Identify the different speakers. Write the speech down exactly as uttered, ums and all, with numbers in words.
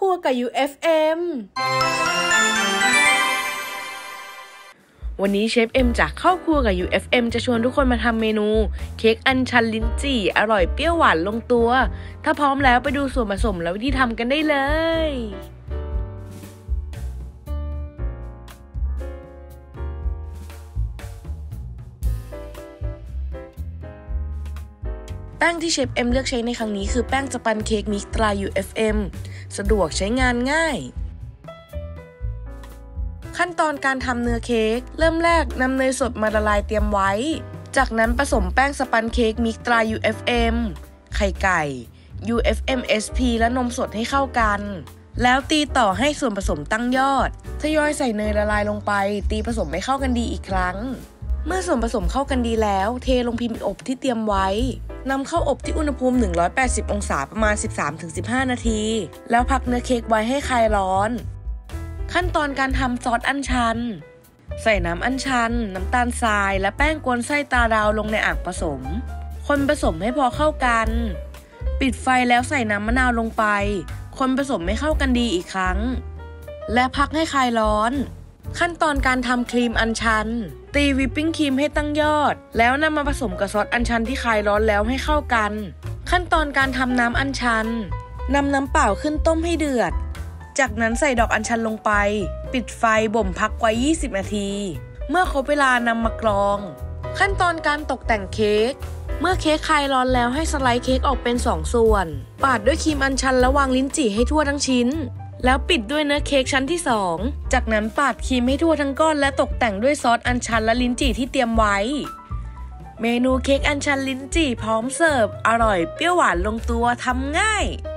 Speaker 1: รัวกับ ยู เอฟ เอ็ม วันนี้เชฟเอ็มจากครอบครัวกับ ยู เอฟ เอ็ม จะชวนทุกคนมาทำเมนูเค้กอัญชันลิ้นจี่อร่อยเปรี้ยวหวานลงตัวถ้าพร้อมแล้วไปดูส่วนผสมและวิธีทำกันได้เลยแป้งที่เชฟเอ็มเลือกใช้ในครั้งนี้คือแป้งสปันเค้กมิกซ์ตรา ยู เอฟ เอ็ม สะดวกใช้งานง่ายขั้นตอนการทำเนื้อเค้กเริ่มแรกนำเนยสดมาละลายเตรียมไว้จากนั้นผสมแป้งสปันเค้กมิกซ์ตรา ยู เอฟ เอ็ม ไข่ไก่ ยู เอฟ เอ็ม เอส พี และนมสดให้เข้ากันแล้วตีต่อให้ส่วนผสมตั้งยอดทยอยใส่เนยละลายลงไปตีผสมให้เข้ากันดีอีกครั้งเมื่อส่วนผสมเข้ากันดีแล้วเทลงพิมพ์อบที่เตรียมไว้นำเข้าอบที่อุณหภูมิหนึ่งร้อยแปดสิบองศาประมาณ สิบสามถึงสิบห้า นาทีแล้วพักเนื้อเค้กไว้ให้คลายร้อนขั้นตอนการทำซอสอัญชันใส่น้ำอัญชันน้ำตาลทรายและแป้งกวนไส้ตาดาวลงในอ่างผสมคนผสมให้พอเข้ากันปิดไฟแล้วใส่น้ำมะนาวลงไปคนผสมให้เข้ากันดีอีกครั้งและพักให้คลายร้อนขั้นตอนการทำครีมอัญชันตีวิปปิ้งครีมให้ตั้งยอดแล้วนำมาผสมกับซอสอัญชันที่คลายร้อนแล้วให้เข้ากันขั้นตอนการทำน้ำอัญชันนำน้ำเปล่าขึ้นต้มให้เดือดจากนั้นใส่ดอกอัญชันลงไปปิดไฟบ่มพักไว้ยี่สิบนาทีเมื่อครบเวลานำมากรองขั้นตอนการตกแต่งเค้กเมื่อเค้กคลายร้อนแล้วให้สไลด์เค้กออกเป็นสองส่วนปาดด้วยครีมอัญชันและวางลิ้นจี่ให้ทั่วทั้งชิ้นแล้วปิดด้วยเนื้อเค้กชั้นที่สองจากนั้นปาดครีมให้ทั่วทั้งก้อนและตกแต่งด้วยซอสอัญชันและลิ้นจี่ที่เตรียมไว้เมนูเค้กอัญชันลิ้นจี่พร้อมเสิร์ฟอร่อยเปรี้ยวหวานลงตัวทำง่าย